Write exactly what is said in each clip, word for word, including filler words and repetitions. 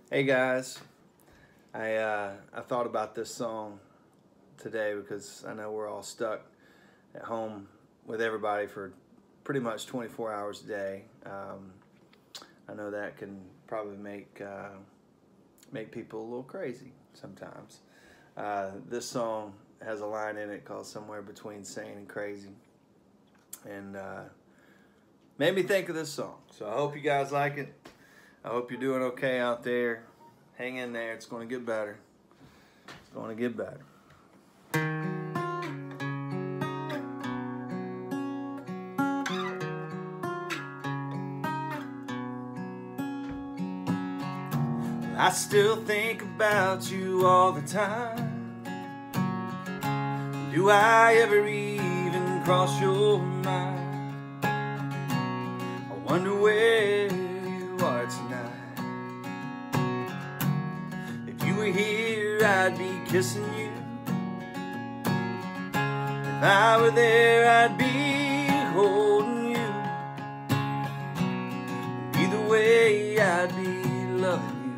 Hey guys, I uh, I thought about this song today because I know we're all stuck at home with everybody for pretty much twenty-four hours a day. Um, I know that can probably make uh, make people a little crazy sometimes. Uh, this song has a line in it called "Somewhere Between Sane and Crazy," and uh, made me think of this song. So I hope you guys like it. I hope you're doing okay out there. Hang in there, it's going to get better. It's going to get better. I still think about you all the time. Do I ever even cross your mind? I wonder where you are tonight. If you were here, I'd be kissing you. If I were there, I'd be holding you. Either way, I'd be loving you.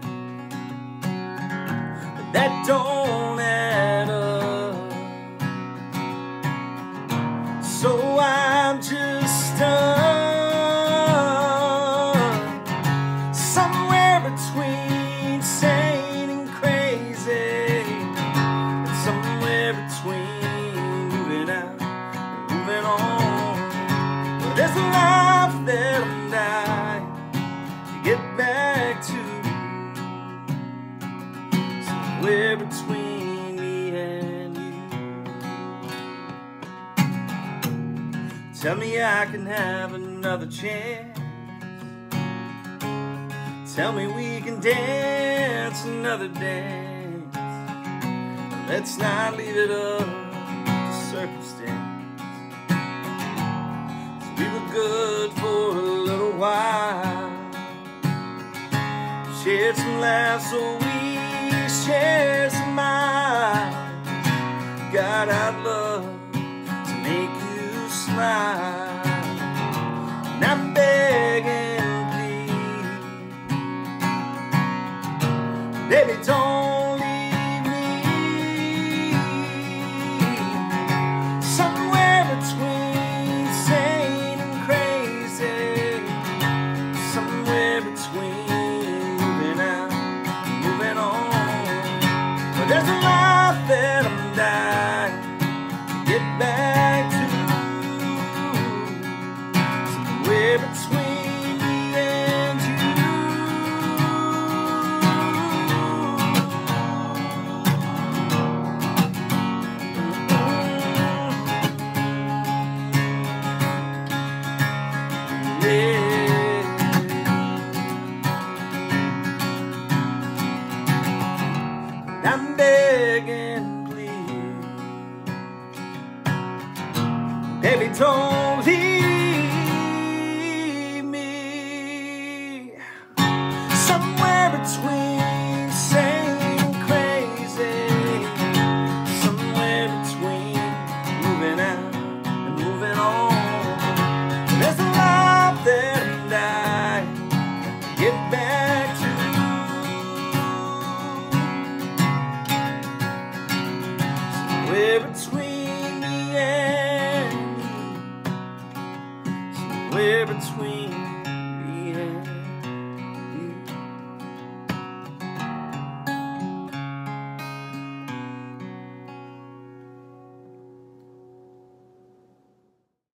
But that don't add up. So I'm just stuck somewhere between sane and crazy, and somewhere between moving out and moving on. But there's a life that I'm dying to get back to, somewhere between me and you. Tell me I can have another chance. Tell me we can dance another dance. Let's not leave it up to circumstance. We were good for a little while. Shared some laughs, so we shared some miles. God, I'd love to make you smile. And I'm begging, baby, don't leave me. Somewhere between sane and crazy, somewhere between moving out, moving on. But there's a life that I'm dying to get back to, somewhere between me and you. I'm begging, please, baby, don't leave me. Somewhere between sane and crazy, somewhere between moving out and moving on. There's a life that I'm dying to get back to, somewhere between me and you, somewhere between